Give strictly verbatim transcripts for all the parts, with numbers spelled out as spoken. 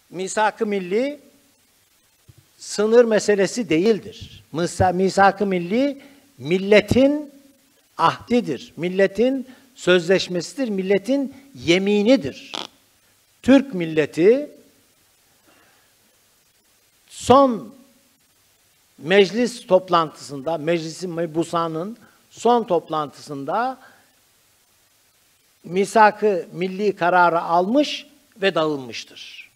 misak-ı milli sınır meselesi değildir. Misak-ı milli milletin ahdidir, milletin sözleşmesidir, milletin yeminidir. Türk milleti son meclis toplantısında, Meclis-i Mebusa'nın son toplantısında misak-ı milli kararı almış ve dağılmıştır.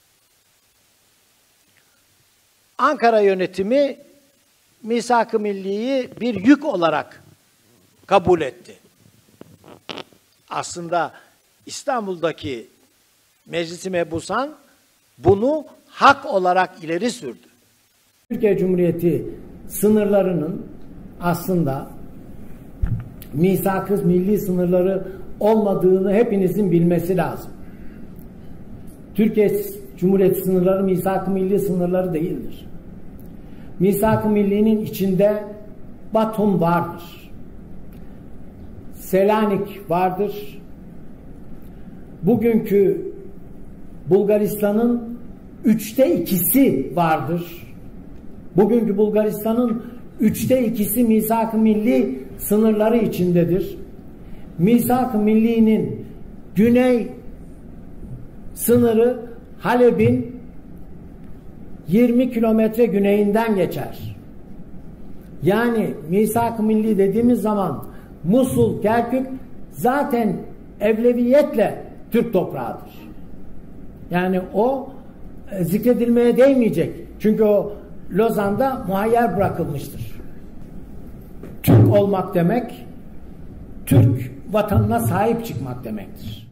Ankara yönetimi misak-ı milliyi bir yük olarak kabul etti. Aslında İstanbul'daki Meclis-i Mebusan bunu hak olarak ileri sürdü. Türkiye Cumhuriyeti sınırlarının aslında misak-ı milli sınırları olmadığını hepinizin bilmesi lazım. Türkiye Cumhuriyeti sınırları misak-ı milli sınırları değildir. Misak-ı millinin içinde Batum vardır. Selanik vardır. Bugünkü Bulgaristan'ın üçte ikisi vardır. Bugünkü Bulgaristan'ın üçte ikisi misak-ı milli sınırları içindedir. Misak-ı millinin güney sınırı Halep'in yirmi kilometre güneyinden geçer. Yani misak-ı milli dediğimiz zaman Musul, Kerkük zaten evleviyetle Türk toprağıdır. Yani o e, zikredilmeye değmeyecek. Çünkü o Lozan'da muhayyer bırakılmıştır. Türk olmak demek, Türk vatanına sahip çıkmak demektir.